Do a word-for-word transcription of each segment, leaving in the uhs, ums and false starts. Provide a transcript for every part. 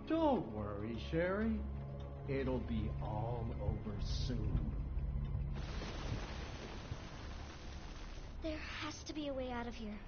Don't worry, Sherry. It'll be all over soon. There has to be a way out of here.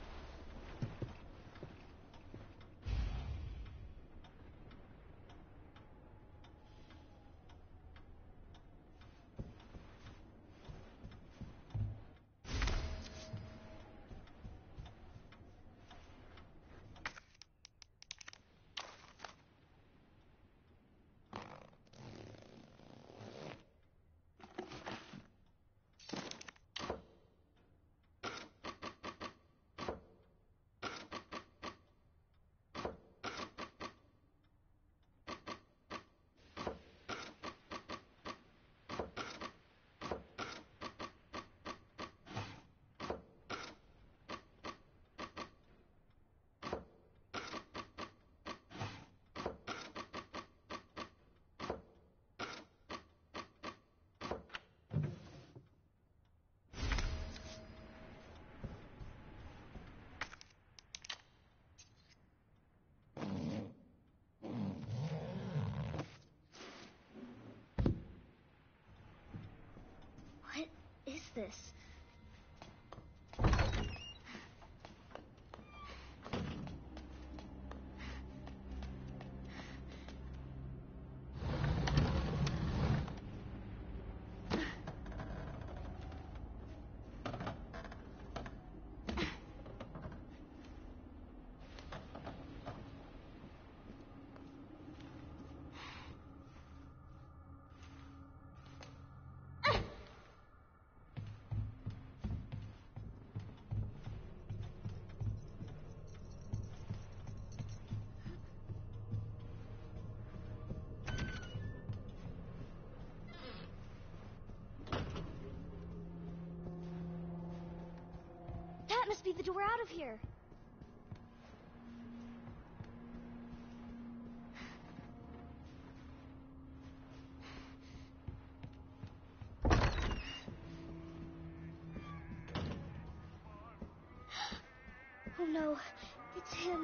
What is this? That must be the door out of here. Oh no, it's him.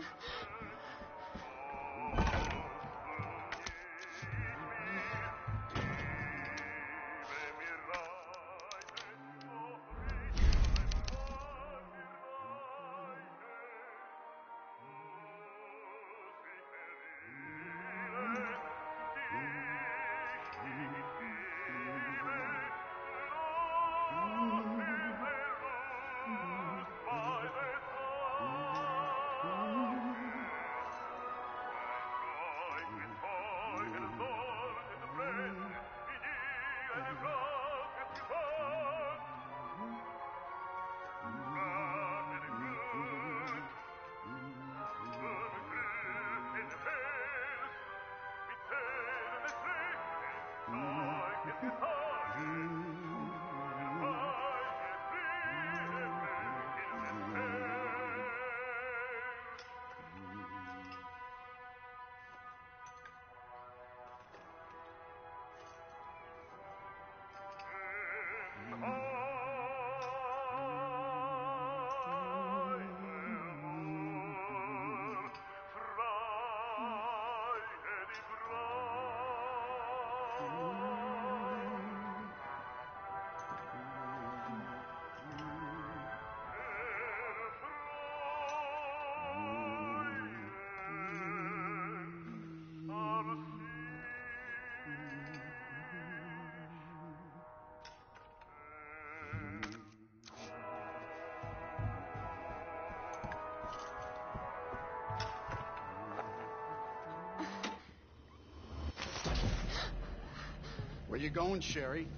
Where you going, Sherry?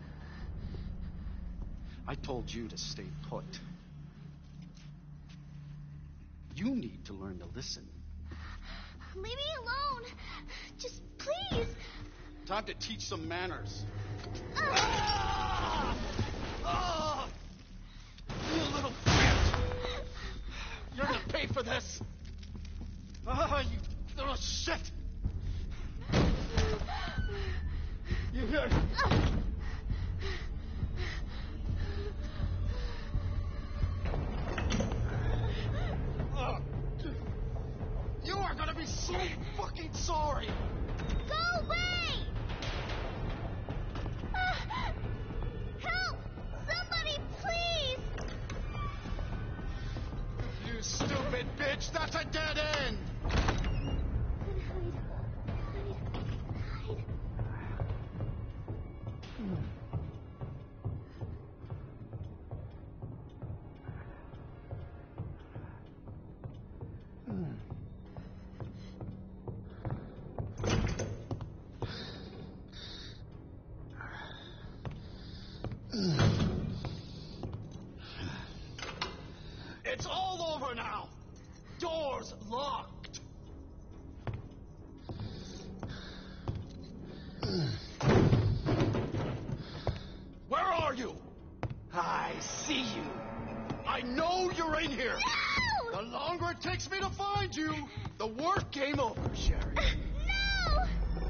I told you to stay put. You need to learn to listen. Leave me alone. Just please. Time to teach some manners. Uh. Ah! Ah! You little bitch! You're gonna pay for this. Ah, you little shit! You hear? You are gonna be so fucking sorry. Where are you? I see you. I know you're in here. No! The longer it takes me to find you, the worse game over, Sherry. No!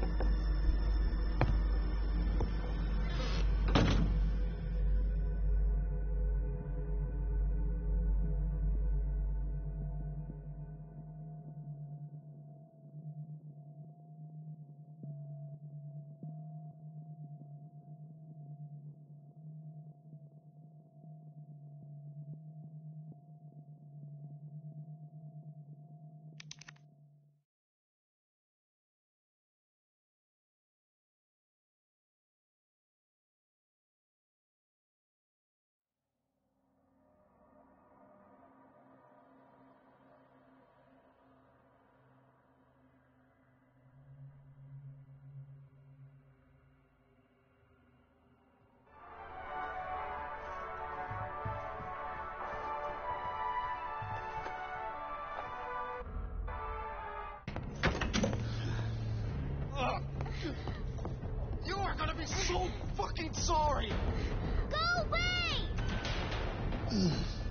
Ugh. You are gonna be so fucking sorry. Go away!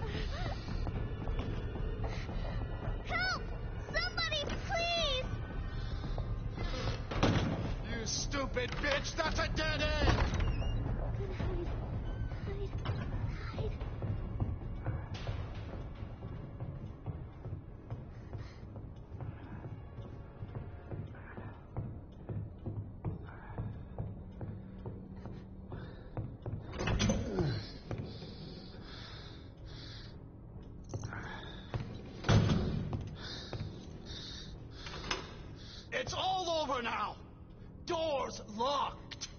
Help! Somebody, please! You stupid bitch, that's a dead end. Good hide. Hide. Hide. It's all over now. Door's locked.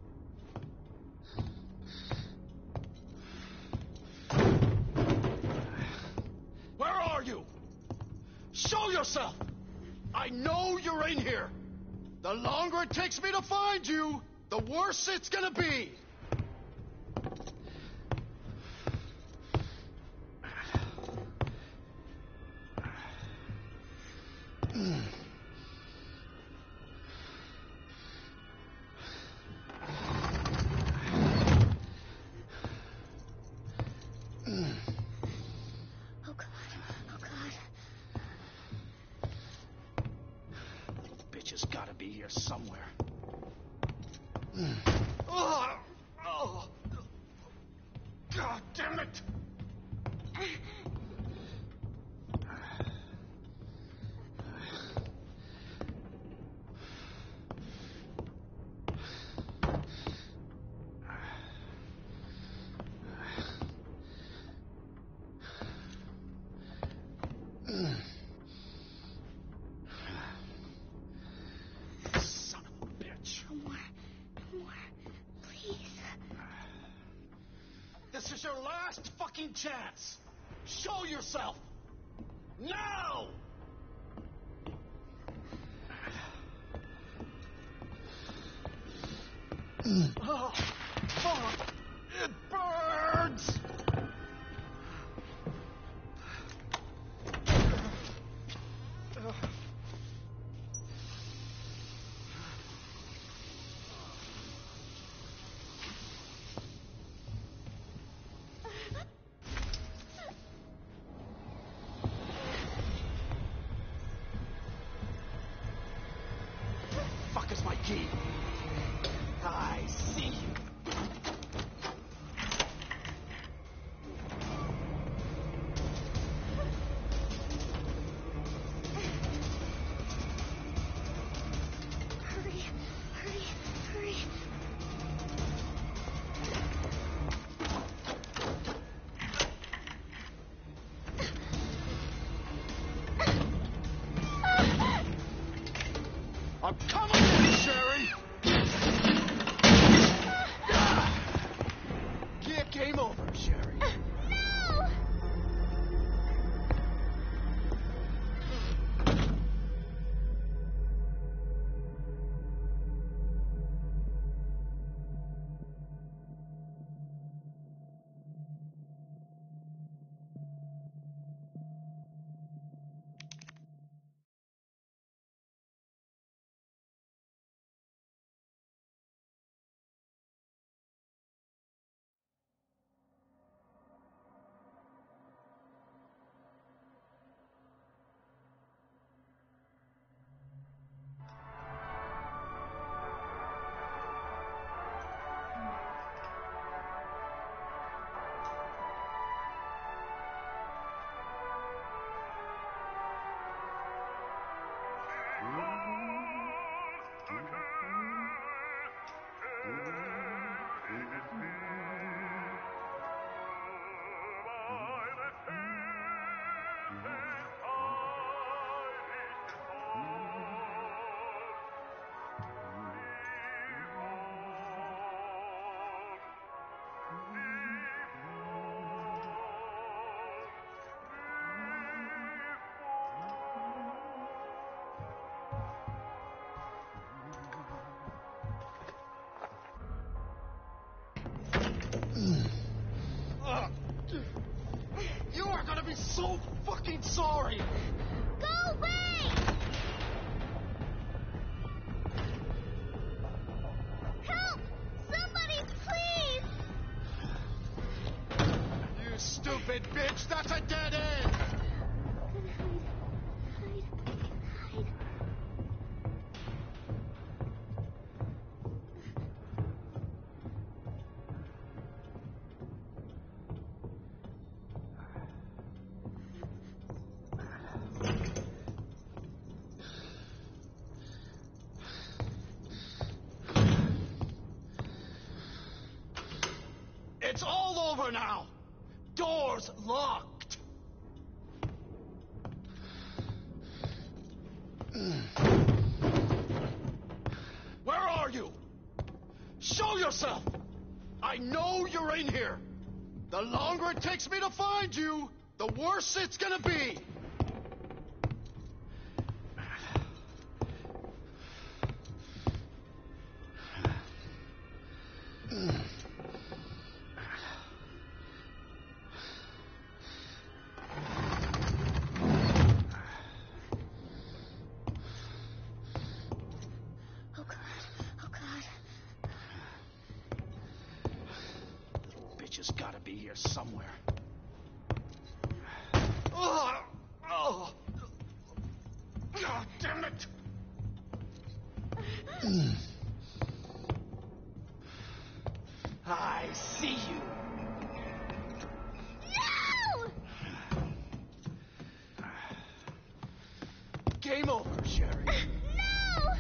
Where are you? Show yourself. I know you're in here. The longer it takes me to find you, the worse it's gonna be. Oh, God. Oh, God. Bitch has gotta be here somewhere. Oh, oh. God damn it! Son of a bitch. No more. No more. Please. This is your last fucking chance. Show yourself. Now! Oh, fuck. It burns! Fuck is my key? I see you. Hurry. Hurry. Hurry. I'm coming, Sherry! Get game over, Sherry. so fucking sorry. Go away! Help! Somebody, please! You stupid bitch, that's a dead end! Hide, hide, hide. It's all over now. Doors locked. Where are you? Show yourself. I know you're in here. The longer it takes me to find you, the worse it's gonna be. Oh, God. Oh, God. Bitch has gotta be here somewhere. Oh, oh. God damn it. I see you. No! Game over, Sherry. No!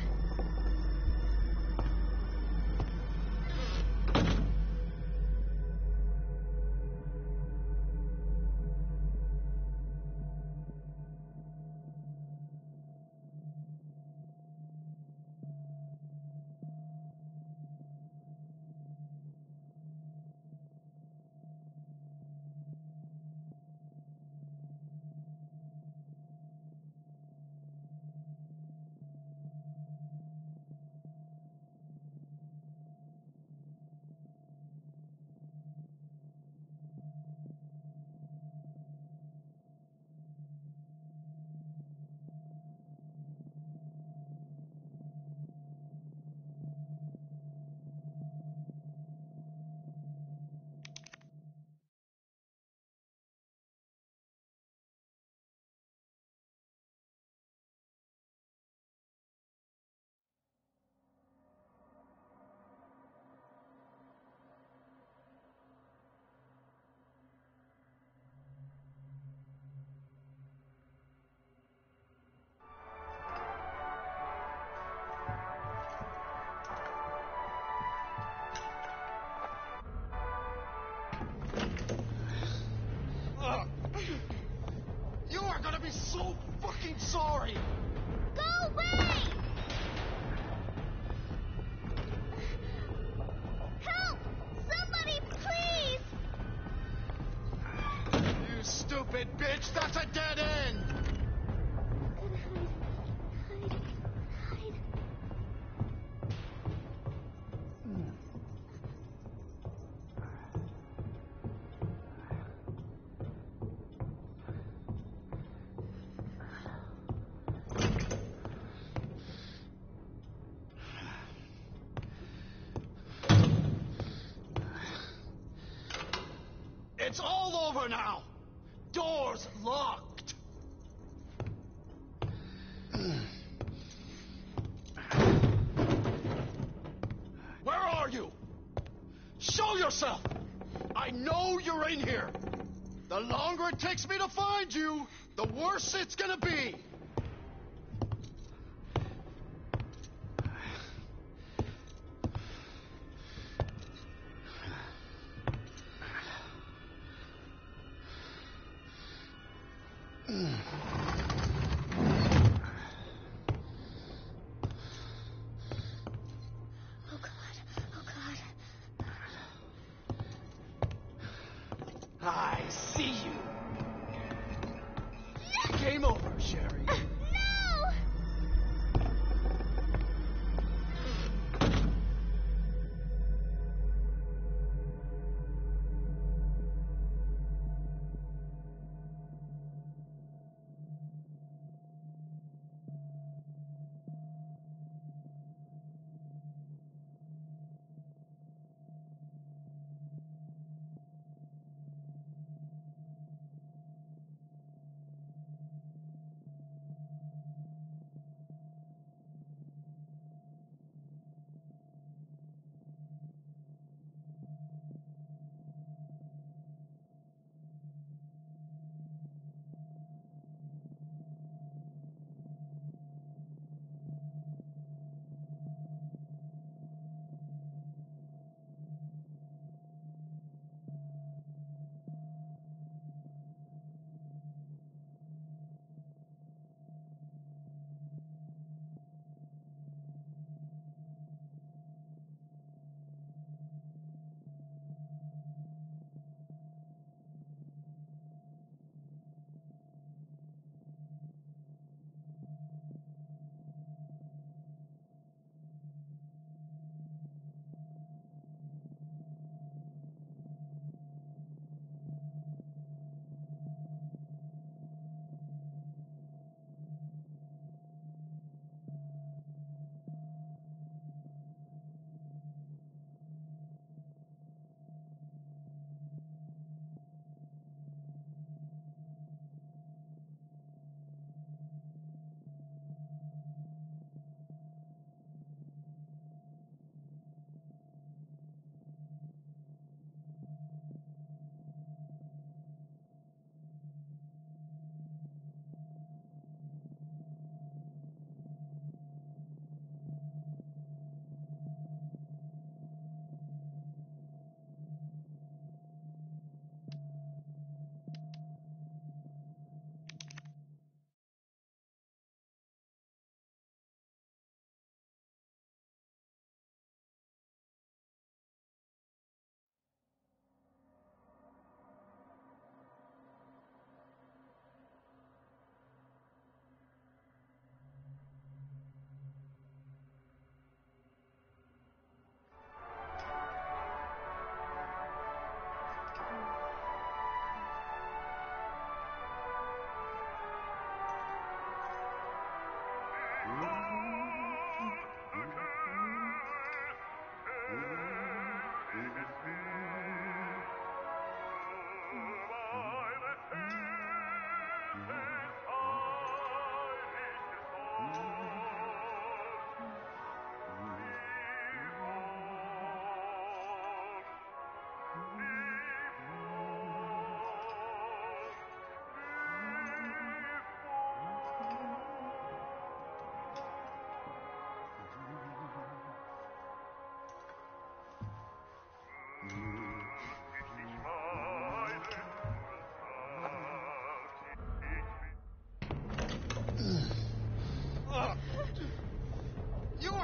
You are gonna be so fucking sorry. Go away! Help! Somebody, please! You stupid bitch, that's a dead end. Gotta hide, hide, hide. It's all over now. Doors locked. Where are you? Show yourself. I know you're in here. The longer it takes me to find you, the worse it's gonna be. Oh, God. Oh, God. I see you. Game over, Sherry. No!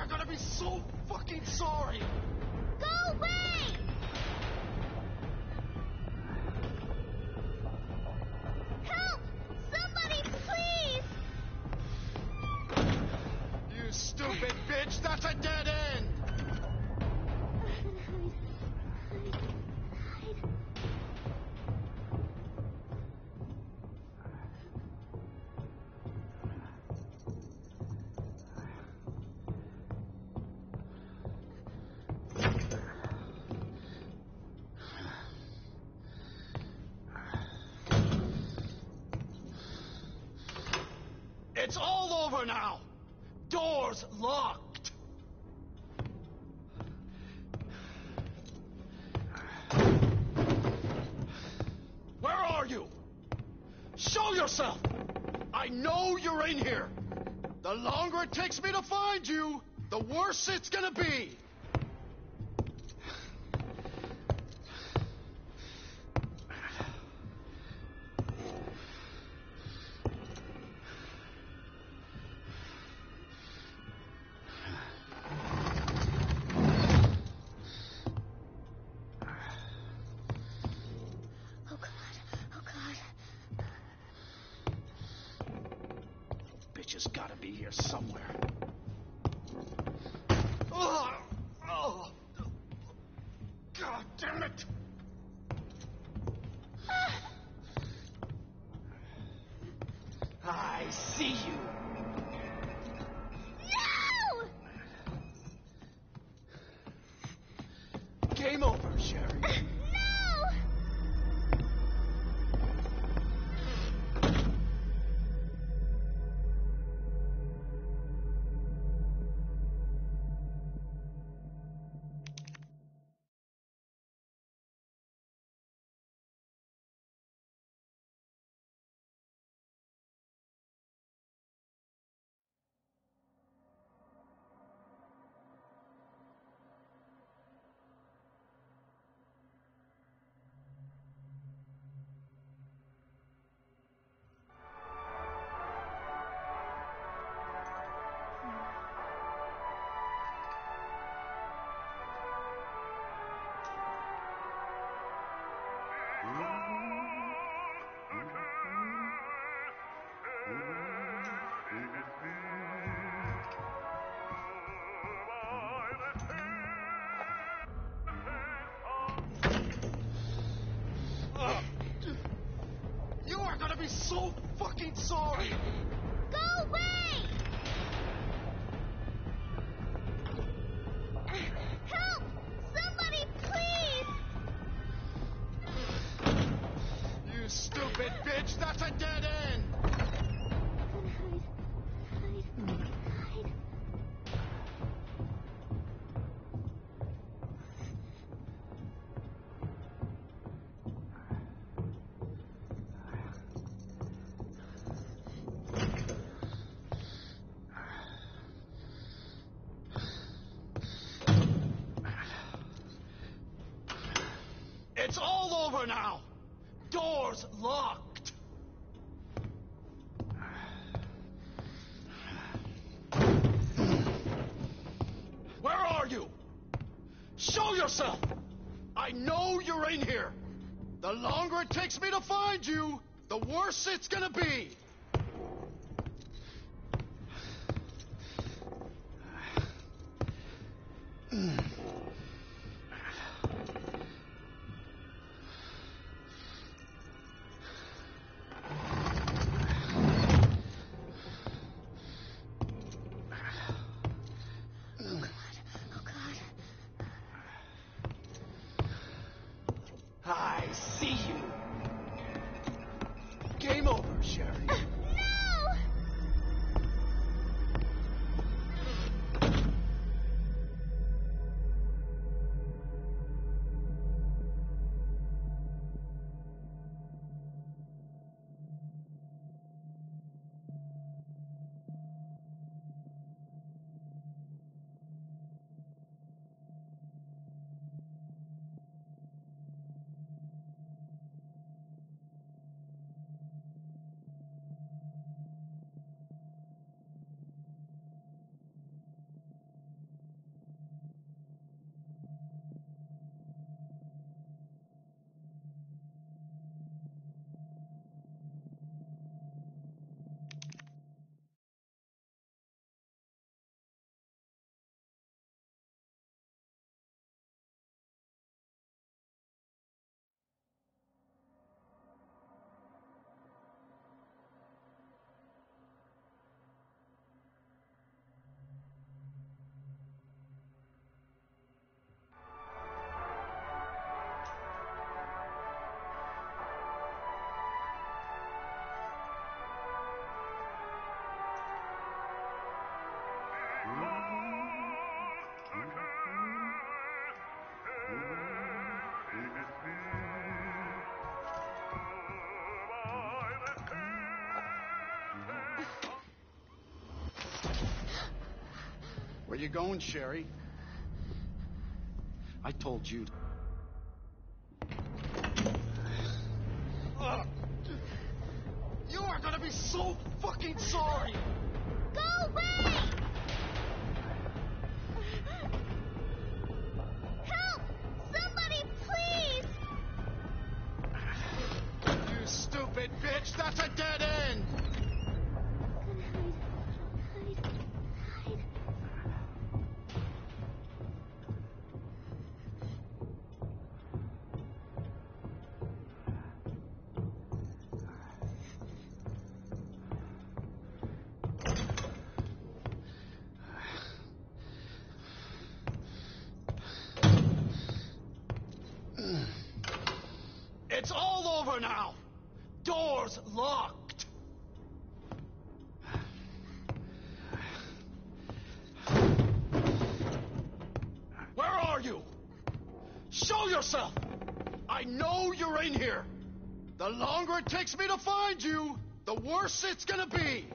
are gonna be so fucking sorry! Go away! Help! Somebody, please! You stupid bitch, that's a dead end! It's all over now! Doors locked! Where are you? Show yourself! I know you're in here! The longer it takes me to find you, the worse it's gonna be! Oh, God. Oh, God. Bitch has gotta be here somewhere. Oh, oh. God damn it! I see you! No! Game over, Sherry. No! You are gonna be so fucking sorry! Go away! Help! Somebody, please! You stupid bitch, that's a dead end! Hide, hide, hide. It's all over now! Doors locked! Where are you? Show yourself! I know you're in here! The longer it takes me to find you, the worse it's gonna be! Oh, God. I see you! Game over, Sherry. Where you going, Sherry? I told you. Ugh. You are gonna be so fucking sorry! Go away! Help! Somebody, please! You stupid bitch! That's a dead end! Hide, hide, hide. It's all over now! Door's locked! Where are you? Show yourself! I know you're in here! The longer it takes me to find you, the worse it's gonna be!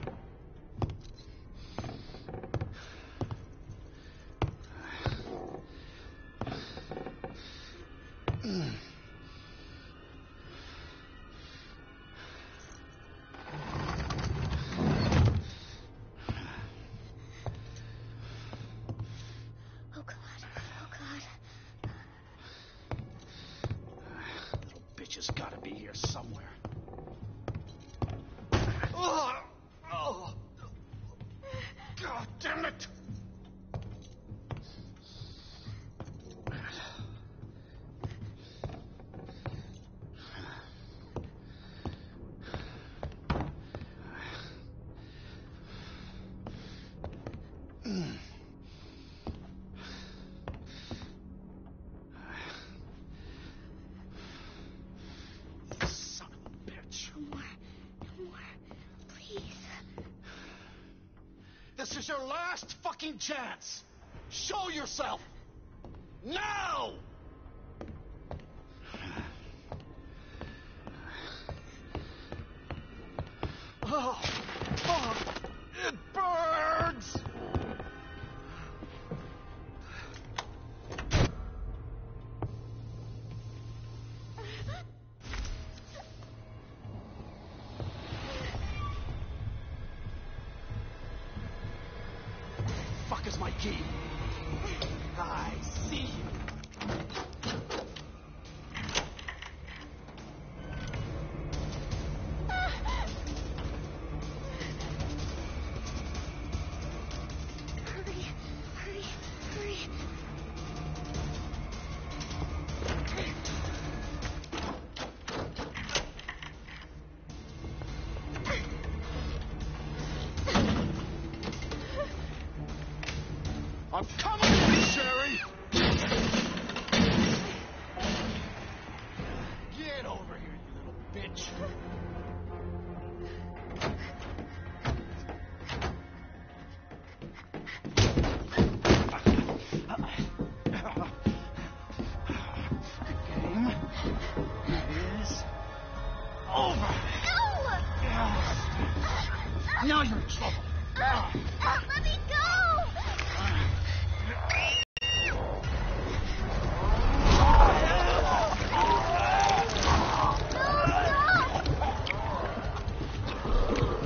Oh, God. Oh, God. Little bitch has gotta be here somewhere. Oh, oh. God damn it! Son of a bitch. No more. No more. Please. This is your last fucking chance. Show yourself. Now! Oh, fuck. It burns! Fuck is my key? I see you. Hurry. Hurry. Hurry. I'm coming, Sherry!